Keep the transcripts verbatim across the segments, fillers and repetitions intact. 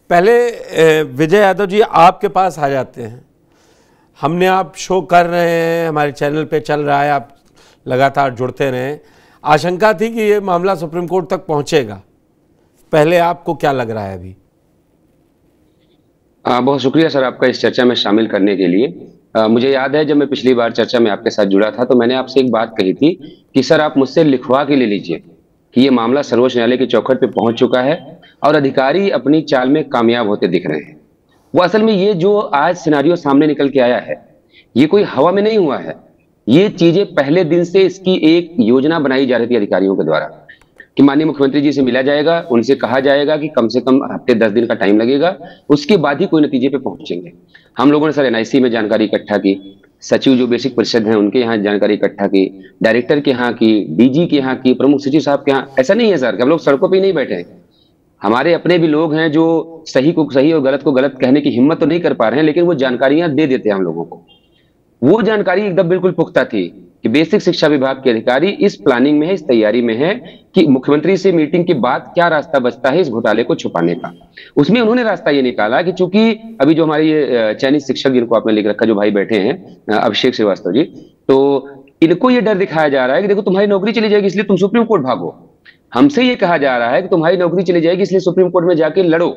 पहले अ, विजय यादव जी आपके पास आ जाते हैं। हमने आप शो कर रहे हैं, हमारे चैनल पे चल रहा है, आप लगातार जुड़ते रहें। आशंका थी कि ये मामला सुप्रीम कोर्ट तक पहुंचेगा, पहले आपको क्या लग रहा है अभी? आ, बहुत शुक्रिया सर आपका इस चर्चा में शामिल करने के लिए। आ, मुझे याद है जब मैं पिछली बार चर्चा में आपके साथ जुड़ा था तो मैंने आपसे एक बात कही थी कि सर आप मुझसे लिखवा के ले लीजिए कि ये मामला सर्वोच्च न्यायालय की चौखट पे पहुंच चुका है और अधिकारी अपनी चाल में कामयाब होते दिख रहे हैं। वो असल में ये जो आज सिनारियो सामने निकल के आया है, ये कोई हवा में नहीं हुआ है। ये चीजें पहले दिन से इसकी एक योजना बनाई जा रही थी अधिकारियों के द्वारा कि माननीय मुख्यमंत्री जी से मिला जाएगा, उनसे कहा जाएगा कि कम से कम हफ्ते दस दिन का टाइम लगेगा, उसके बाद ही कोई नतीजे पे पहुंचेंगे। हम लोगों ने सर एनआईसी में जानकारी इकट्ठा की, सचिव जो बेसिक परिषद हैं उनके यहाँ जानकारी इकट्ठा की, डायरेक्टर के यहाँ की, डीजी के यहाँ की, प्रमुख सचिव साहब के यहाँ। ऐसा नहीं है सर कि हम लोग सड़कों पर ही नहीं बैठे हैं। हमारे अपने भी लोग हैं जो सही को सही और गलत को गलत कहने की हिम्मत तो नहीं कर पा रहे हैं, लेकिन वो जानकारियां दे देते हैं हम लोगों को। वो जानकारी एकदम बिल्कुल पुख्ता थी कि बेसिक शिक्षा विभाग के अधिकारी इस प्लानिंग में है, इस तैयारी में है कि मुख्यमंत्री से मीटिंग के बाद क्या रास्ता बचता है इस घोटाले को छुपाने का। उसमें उन्होंने रास्ता ये निकाला कि चूंकि अभी जो हमारे ये चाइनीज शिक्षक जिनको आपने लिख रखा, जो भाई बैठे हैं अभिषेक श्रीवास्तव जी, तो इनको ये डर दिखाया जा रहा है कि देखो तुम्हारी नौकरी चली जाएगी इसलिए तुम सुप्रीम कोर्ट भागो। हमसे ये कहा जा रहा है कि तुम्हारी नौकरी चली जाएगी इसलिए सुप्रीम कोर्ट में जाके लड़ो।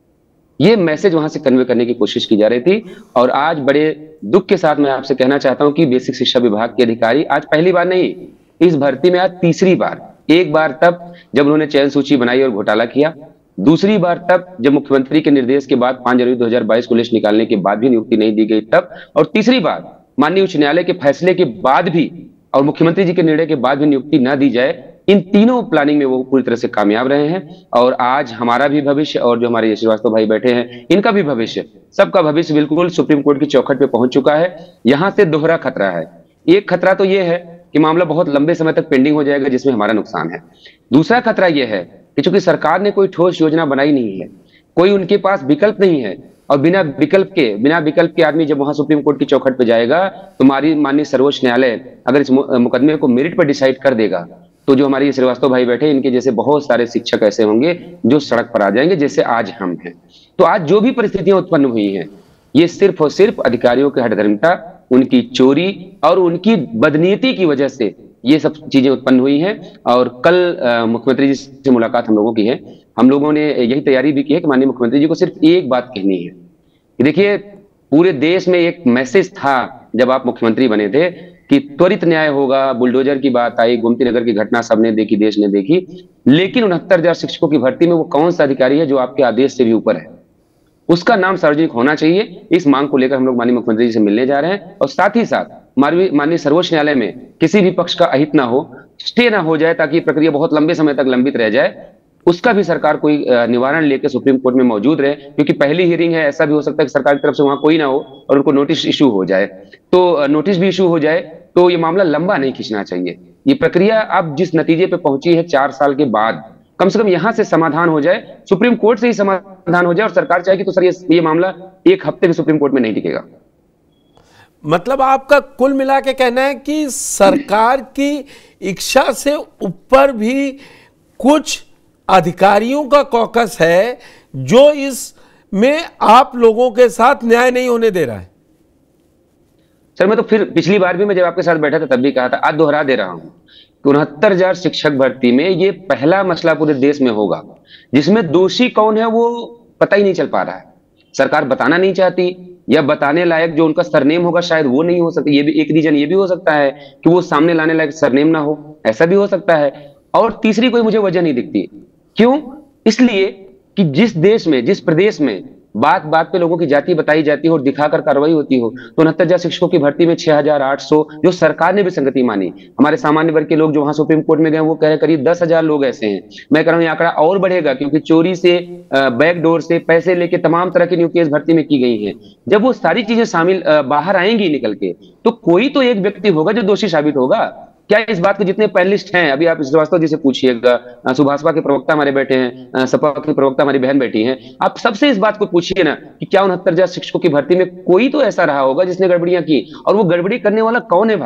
ये मैसेज वहां से कन्वे करने की कोशिश की जा रही थी। और आज बड़े दुख के साथ मैं आपसे कहना चाहता हूं कि बेसिक शिक्षा विभाग के अधिकारी आज पहली बार नहीं, इस भर्ती में आज तीसरी बार, एक बार तब जब उन्होंने चयन सूची बनाई और घोटाला किया, दूसरी बार तब जब मुख्यमंत्री के निर्देश के बाद पांच जनवरी दो हजार बाईस को लिस्ट निकालने के बाद भी नियुक्ति नहीं दी गई तब, और तीसरी बार माननीय उच्च न्यायालय के फैसले के बाद भी और मुख्यमंत्री जी के निर्णय के बाद भी नियुक्ति न दी जाए। इन तीनों प्लानिंग में वो पूरी तरह से कामयाब रहे हैं। और आज हमारा भी भविष्य और जो हमारे श्रीवास्तव भाई बैठे हैं इनका भी भविष्य, सबका भविष्य बिल्कुल सुप्रीम कोर्ट की चौखट पे पहुंच चुका है। यहां से दोहरा खतरा है। एक खतरा तो ये है कि मामला बहुत लंबे समय तक पेंडिंग हो जाएगा जिसमें हमारा नुकसान है। दूसरा खतरा यह है कि चूंकि सरकार ने कोई ठोस योजना बनाई नहीं है, कोई उनके पास विकल्प नहीं है, और बिना विकल्प के बिना विकल्प के आदमी जब वहां सुप्रीम कोर्ट की चौखट पे जाएगा तो हमारी माननीय सर्वोच्च न्यायालय अगर इस मुकदमे को मेरिट पर डिसाइड कर देगा तो जो हमारे श्रीवास्तव भाई बैठे इनके जैसे बहुत सारे शिक्षक ऐसे होंगे जो सड़क पर आ जाएंगे, जैसे आज हम हैं। तो आज जो भी परिस्थितियां उत्पन्न हुई हैं ये सिर्फ और सिर्फ अधिकारियों की हठधर्मिता, उनकी चोरी और उनकी बदनीयती की वजह से ये सब चीजें उत्पन्न हुई हैं। और कल मुख्यमंत्री जी से मुलाकात हम लोगों की है, हम लोगों ने यही तैयारी भी की है कि माननीय मुख्यमंत्री जी को सिर्फ एक बात कहनी है कि देखिए पूरे देश में एक मैसेज था जब आप मुख्यमंत्री बने थे कि त्वरित न्याय होगा। बुलडोजर की बात आई, गोमती नगर की घटना सबने देखी, देश ने देखी, लेकिन उनहत्तर हजार शिक्षकों की भर्ती में वो कौन सा अधिकारी है जो आपके आदेश से भी ऊपर है, उसका नाम सार्वजनिक होना चाहिए। इस मांग को लेकर हम लोग माननीय मुख्यमंत्री जी से मिलने जा रहे हैं। और साथ ही साथ माननीय सर्वोच्च न्यायालय में किसी भी पक्ष का अहित ना हो, स्टे ना हो जाए, ताकि प्रक्रिया बहुत लंबे समय तक लंबित रह जाए, उसका भी सरकार कोई निवारण लेकर सुप्रीम कोर्ट में मौजूद रहे। क्योंकि पहली हियरिंग है, ऐसा भी हो सकता है कि सरकार की तरफ से वहां कोई ना हो और उनको नोटिस इशू हो जाए, तो नोटिस भी इशू हो जाए, तो ये मामला लंबा नहीं खींचना चाहिए। ये प्रक्रिया अब जिस नतीजे पे पहुंची है चार साल के बाद, कम से कम यहां से समाधान हो जाए, सुप्रीम कोर्ट से ही समाधान हो जाए। और सरकार चाहेगी तो सर ये, ये मामला एक हफ्ते भी सुप्रीम कोर्ट में नहीं टिकेगा। मतलब आपका कुल मिला के कहना है कि सरकार की इच्छा से ऊपर भी कुछ अधिकारियों का कॉकस है जो इसमें आप लोगों के साथ न्याय नहीं होने दे रहा है। सर मैं तो फिर पिछली बार भी मैं जब आपके साथ बैठा था तब भी कहा था, आज दोहरा दे रहा हूं कि उनहत्तर हजार शिक्षक भर्ती में ये पहला मसला पूरे देश में होगा जिसमें दोषी कौन है वो पता ही नहीं चल पा रहा है। सरकार बताना नहीं चाहती, या बताने लायक जो उनका सरनेम होगा शायद वो नहीं हो सकता। ये भी एक रीजन ये भी हो सकता है कि वो सामने लाने लायक सरनेम ना हो, ऐसा भी हो सकता है। और तीसरी कोई मुझे वजह नहीं दिखती। क्यों? इसलिए कि जिस देश में, जिस प्रदेश में बात बात पे लोगों की जाति बताई जाती हो और दिखाकर कार्रवाई होती हो, तो उनहत्तर हजार शिक्षकों की भर्ती में छह हजार आठ सौ जो सरकार ने भी संगति मानी, हमारे सामान्य वर्ग के लोग जो वहां सुप्रीम कोर्ट में गए वो कह रहे करीब दस हजार लोग ऐसे हैं। मैं कह रहा हूं ये आंकड़ा और बढ़ेगा क्योंकि चोरी से, बैकडोर से पैसे लेके तमाम तरह की नियुक्तियां इस भर्ती में की गई है। जब वो सारी चीजें शामिल बाहर आएंगी निकल के, तो कोई तो एक व्यक्ति होगा जो दोषी साबित होगा। क्या इस बात के जितने पैनलिस्ट हैं, अभी आप श्रीवास्तव जी से पूछिएगा, सुभाषपा के प्रवक्ता हमारे बैठे हैं, सपा के प्रवक्ता हमारी बहन बैठी हैं, आप सबसे इस बात को पूछिए ना कि क्या उनहत्तर हजार शिक्षकों की भर्ती में कोई तो ऐसा रहा होगा जिसने गड़बड़ियां की, और वो गड़बड़ी करने वाला कौन है भाई?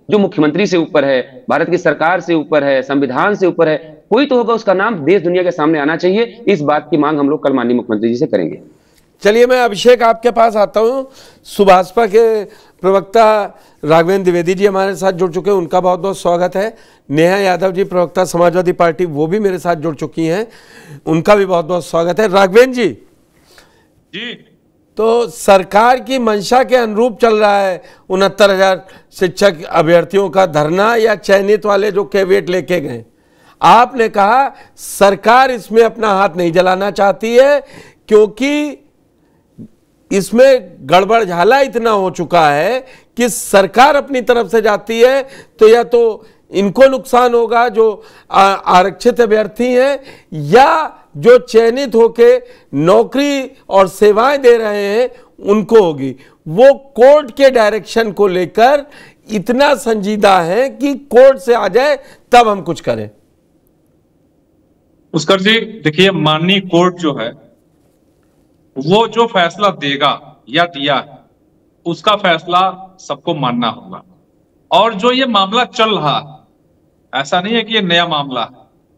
जो मुख्यमंत्री से ऊपर है, भारत की सरकार से ऊपर है, संविधान से ऊपर है, कोई तो होगा, उसका नाम देश दुनिया के सामने आना चाहिए। इस बात की मांग हम लोग कल माननीय मुख्यमंत्री जी से करेंगे। चलिए, मैं अभिषेक आपके पास आता हूं। सुभाषपा के प्रवक्ता राघवेंद्र द्विवेदी जी हमारे साथ जुड़ चुके हैं, उनका बहुत बहुत स्वागत है। नेहा यादव जी प्रवक्ता समाजवादी पार्टी, वो भी मेरे साथ जुड़ चुकी हैं, उनका भी बहुत बहुत स्वागत है। राघवेंद्र जी जी, तो सरकार की मंशा के अनुरूप चल रहा है उनहत्तर हजार शिक्षक अभ्यर्थियों का धरना, या चयनित वाले जो कैविएट लेके गए? आपने कहा सरकार इसमें अपना हाथ नहीं जलाना चाहती है, क्योंकि इसमें गड़बड़ झाला इतना हो चुका है कि सरकार अपनी तरफ से जाती है तो या तो इनको नुकसान होगा जो आरक्षित अभ्यर्थी हैं, या जो चयनित होके नौकरी और सेवाएं दे रहे हैं उनको होगी। वो कोर्ट के डायरेक्शन को लेकर इतना संजीदा है कि कोर्ट से आ जाए तब हम कुछ करें। पुष्कर जी, देखिए, माननीय कोर्ट जो है वो जो फैसला देगा या दिया है उसका फैसला सबको मानना होगा। और जो ये मामला चल रहा है, ऐसा नहीं है कि ये नया मामला है,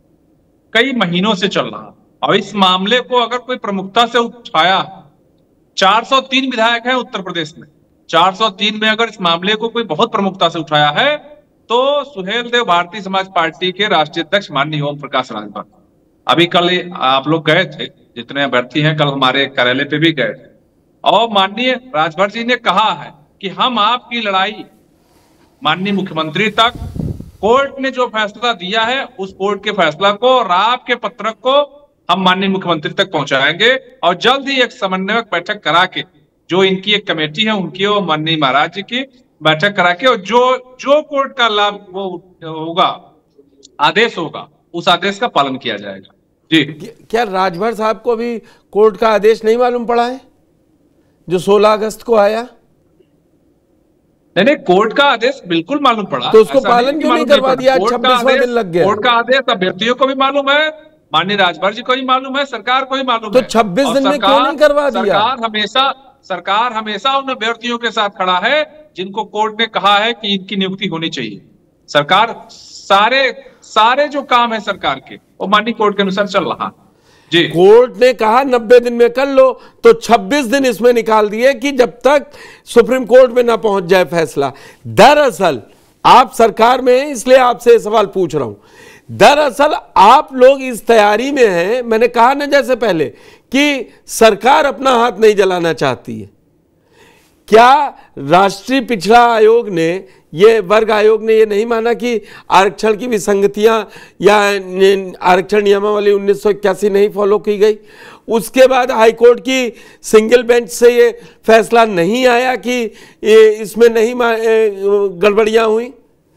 कई महीनों से चल रहा है। और इस मामले को अगर कोई प्रमुखता से उठाया, चार सौ तीन विधायक हैं उत्तर प्रदेश में, चार सौ तीन में अगर इस मामले को कोई बहुत प्रमुखता से उठाया है तो सुहेल देव भारतीय समाज पार्टी के राष्ट्रीय अध्यक्ष माननीय ओम प्रकाश राजभर। अभी कल आप लोग गए थे, जितने अभ्यर्थी हैं कल हमारे कार्यालय पे भी गए थे, और माननीय राजभर जी ने कहा है कि हम आपकी लड़ाई माननीय मुख्यमंत्री तक, कोर्ट ने जो फैसला दिया है उस कोर्ट के फैसला को और आपके पत्रक को हम माननीय मुख्यमंत्री तक पहुंचाएंगे। और जल्द ही एक समन्वयक बैठक करा के, जो इनकी एक कमेटी है उनकी और माननीय महाराज जी की बैठक करा के, और जो जो कोर्ट का लाभ वो होगा, आदेश होगा, उस आदेश का पालन किया जाएगा। जी, क्या राजभर साहब को भी कोर्ट का आदेश नहीं मालूम पड़ा है जो सोलह अगस्त को आया? नहीं नहीं, कोर्ट का आदेश बिल्कुल मालूम पड़ा, तो उसको पालन क्यों नहीं करवा दिया? छब्बीसवां दिन लग गया। कोर्ट का आदेश अभ्यर्थियों को भी मालूम है, माननीय राजभर जी को भी मालूम है, सरकार को भी मालूम तो है। छब्बीस दिन में क्यों नहीं करवा दिया? सरकार हमेशा सरकार हमेशा उन अभ्यर्थियों के साथ खड़ा है जिनको कोर्ट ने कहा है कि इनकी नियुक्ति होनी चाहिए। सरकार सारे सारे जो काम है सरकार के, वो माननीय कोर्ट के अनुसार चल रहा है। जी, कोर्ट ने कहा नब्बे दिन में कर लो, तो छब्बीस दिन इसमें निकाल दिए कि जब तक सुप्रीम कोर्ट में ना पहुंच जाए फैसला। दरअसल आप सरकार में हैं, इसलिए आपसे सवाल पूछ रहा हूं। दरअसल आप लोग इस तैयारी में हैं, मैंने कहा ना जैसे पहले कि सरकार अपना हाथ नहीं जलाना चाहती है। क्या राष्ट्रीय पिछड़ा आयोग ने, ये वर्ग आयोग ने ये नहीं माना कि आरक्षण की विसंगतियां या आरक्षण नियमावली उन्नीस सौ इक्यासी नहीं फॉलो की गई? उसके बाद हाईकोर्ट की सिंगल बेंच से ये फैसला नहीं आया कि इसमें नहीं गड़बड़ियां हुई।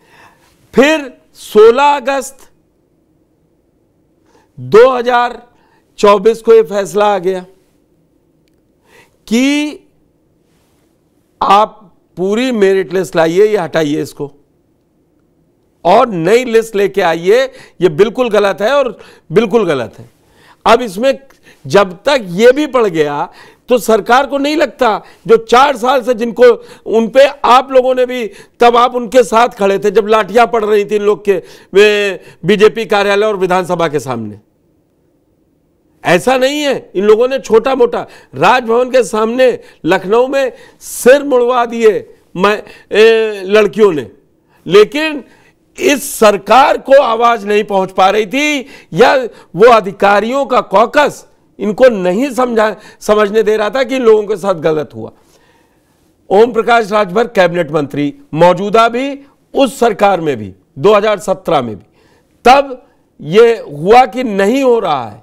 फिर सोलह अगस्त दो हज़ार चौबीस को ये फैसला आ गया कि आप पूरी मेरिट लिस्ट लाइए, ये हटाइए इसको और नई लिस्ट लेके आइए। ये बिल्कुल गलत है और बिल्कुल गलत है। अब इसमें जब तक ये भी पड़ गया तो सरकार को नहीं लगता, जो चार साल से जिनको उन पे आप लोगों ने भी, तब आप उनके साथ खड़े थे जब लाठियां पड़ रही थी इन लोग के बीजेपी कार्यालय और विधानसभा के सामने। ऐसा नहीं है, इन लोगों ने छोटा मोटा राजभवन के सामने लखनऊ में सिर मुड़वा दिए लड़कियों ने, लेकिन इस सरकार को आवाज नहीं पहुंच पा रही थी, या वो अधिकारियों का कॉकस इनको नहीं समझा समझने दे रहा था कि इन लोगों के साथ गलत हुआ। ओम प्रकाश राजभर कैबिनेट मंत्री, मौजूदा भी, उस सरकार में भी, दो हज़ार सत्रह में भी, तब ये हुआ कि नहीं हो रहा है।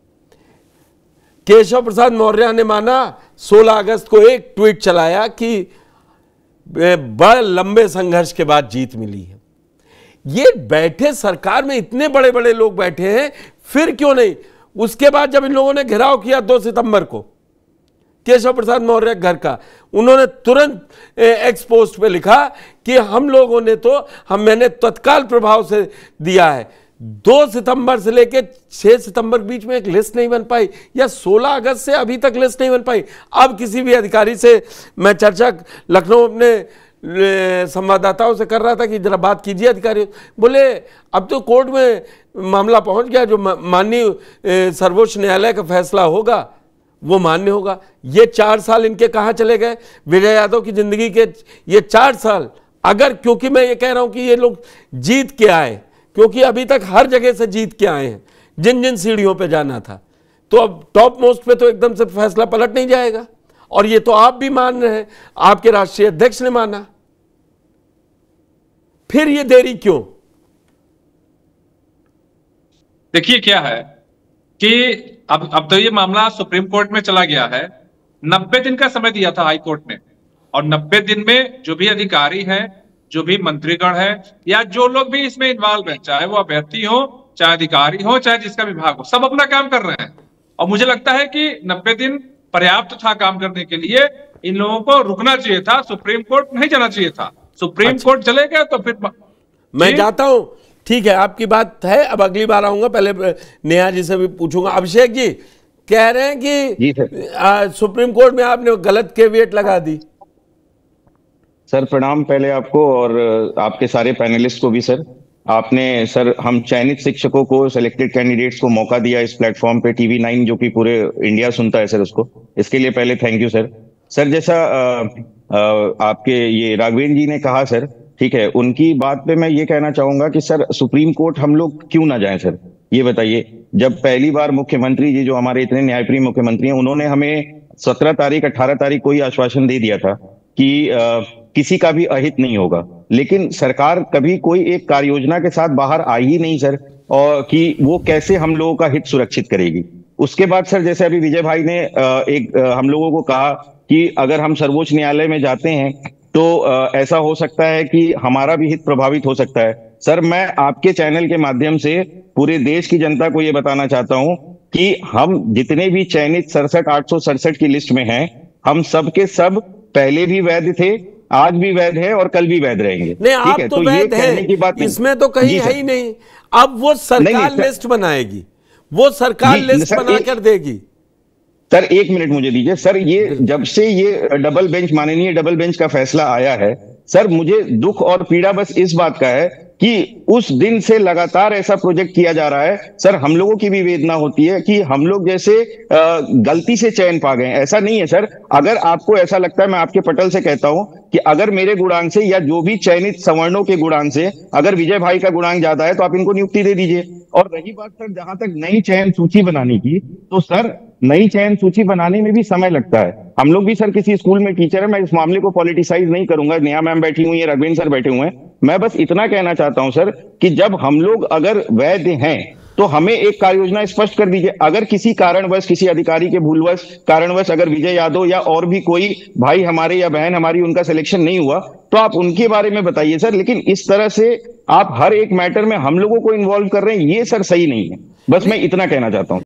केशव प्रसाद मौर्य ने माना, सोलह अगस्त को एक ट्वीट चलाया कि बड़े लंबे संघर्ष के बाद जीत मिली है। ये बैठे सरकार में इतने बड़े बड़े लोग बैठे हैं, फिर क्यों नहीं? उसके बाद जब इन लोगों ने घेराव किया दो सितंबर को केशव प्रसाद मौर्य घर का, उन्होंने तुरंत एक्स पोस्ट पे लिखा कि हम लोगों ने तो हम मैंने तत्काल प्रभाव से दिया है। दो सितंबर से लेके छह सितंबर के बीच में एक लिस्ट नहीं बन पाई, या सोलह अगस्त से अभी तक लिस्ट नहीं बन पाई। अब किसी भी अधिकारी से मैं चर्चा लखनऊ अपने संवाददाताओं से कर रहा था कि जरा बात कीजिए अधिकारी, बोले अब तो कोर्ट में मामला पहुंच गया, जो माननीय सर्वोच्च न्यायालय का फैसला होगा वो मान्य होगा। ये चार साल इनके कहाँ चले गए? विजय यादव की जिंदगी के ये चार साल, अगर, क्योंकि मैं ये कह रहा हूं कि ये लोग जीत के आए, क्योंकि अभी तक हर जगह से जीत के आए हैं, जिन जिन सीढ़ियों पे जाना था, तो अब टॉप मोस्ट पे तो एकदम से फैसला पलट नहीं जाएगा। और ये तो आप भी मान रहे हैं, आपके राष्ट्रीय अध्यक्ष ने माना, फिर ये देरी क्यों? देखिए क्या है कि अब अब तो ये मामला सुप्रीम कोर्ट में चला गया है। नब्बे दिन का समय दिया था हाई कोर्ट ने, और नब्बे दिन में जो भी अधिकारी हैं, जो भी मंत्रीगण है, या जो लोग भी इसमें इन्वॉल्व है, चाहे वो अभ्यर्थी हो, चाहे अधिकारी हो, चाहे जिसका विभाग हो, सब अपना काम कर रहे हैं। और मुझे लगता है कि नब्बे दिन पर्याप्त था काम करने के लिए। इन लोगों को रुकना चाहिए था, सुप्रीम कोर्ट नहीं जाना चाहिए था। सुप्रीम अच्छा। कोर्ट चले गए तो फिर मैं जाता हूं। ठीक है, आपकी बात है। अब अगली बार आऊंगा, पहले नेहा जी से भी पूछूंगा। अभिषेक जी कह रहे हैं कि आ, सुप्रीम कोर्ट में आपने गलत केवियट लगा दी। सर प्रणाम पहले आपको और आपके सारे पैनलिस्ट को भी। सर आपने सर हम चयनित शिक्षकों को, सिलेक्टेड कैंडिडेट्स को मौका दिया इस प्लेटफॉर्म पे, टीवी नाइन जो कि पूरे इंडिया सुनता है सर उसको, इसके लिए पहले थैंक यू सर। सर जैसा आ, आ, आपके ये राघवेंद्र जी ने कहा सर, ठीक है, उनकी बात पे मैं ये कहना चाहूंगा कि सर सुप्रीम कोर्ट हम लोग क्यों ना जाएं सर, ये बताइए। जब पहली बार मुख्यमंत्री जी, जो हमारे इतने न्यायप्रिय मुख्यमंत्री हैं, उन्होंने हमें सत्रह तारीख अठारह तारीख को ही आश्वासन दे दिया था कि आ, किसी का भी अहित नहीं होगा, लेकिन सरकार कभी कोई एक कार्य योजना के साथ बाहर आई ही नहीं सर, और कि वो कैसे हम लोगों का हित सुरक्षित करेगी। उसके बाद सर जैसे अभी विजय भाई ने एक हम लोगों को कहा कि अगर हम सर्वोच्च न्यायालय में जाते हैं तो ऐसा हो सकता है कि हमारा भी हित प्रभावित हो सकता है। सर मैं आपके चैनल के माध्यम से पूरे देश की जनता को ये बताना चाहता हूं कि हम जितने भी चयनित सड़सठ आठ सौ सड़सठ की लिस्ट में हैं, हम सब के सब पहले भी वैध थे, आज भी वैध है और कल भी वैध रहेंगे। नहीं, आप तो, तो वैध है, की बात इसमें तो कहीं है ही नहीं। अब वो सरकार लिस्ट बनाएगी, वो सरकार लिस्ट बनाकर देगी। सर एक मिनट मुझे दीजिए सर, ये जब से ये डबल बेंच, माननीय डबल बेंच का फैसला आया है सर, मुझे दुख और पीड़ा बस इस बात का है कि उस दिन से लगातार ऐसा प्रोजेक्ट किया जा रहा है। सर हम लोगों की भी वेदना होती है कि हम लोग जैसे गलती से चयन पा गए, ऐसा नहीं है सर। अगर आपको ऐसा लगता है, मैं आपके पटल से कहता हूं कि अगर मेरे गुणांक से या जो भी चयनित सवर्णों के गुणांक से अगर विजय भाई का गुणांक ज्यादा है तो आप इनको नियुक्ति दे दीजिए। और रही बात सर जहां तक नई चयन सूची बनाने की, तो सर नई चयन सूची बनाने में भी समय लगता है। हम लोग भी सर किसी स्कूल में टीचर है, मैं इस मामले को पॉलिटिसाइज नहीं करूंगा। नेहा मैम बैठी हुई है, रघुवेंद्र सर बैठे हुए हैं, मैं बस इतना कहना चाहता हूं सर कि जब हम लोग अगर वैध हैं तो हमें एक कार्य योजना स्पष्ट कर दीजिए। अगर किसी कारणवश, किसी अधिकारी के भूलवश कारणवश अगर विजय यादव या और भी कोई भाई हमारे या बहन हमारी उनका सिलेक्शन नहीं हुआ तो आप उनके बारे में बताइए सर। लेकिन इस तरह से आप हर एक मैटर में हम लोगों को इन्वॉल्व कर रहे हैं, ये सर सही नहीं है। बस मैं इतना कहना चाहता हूं।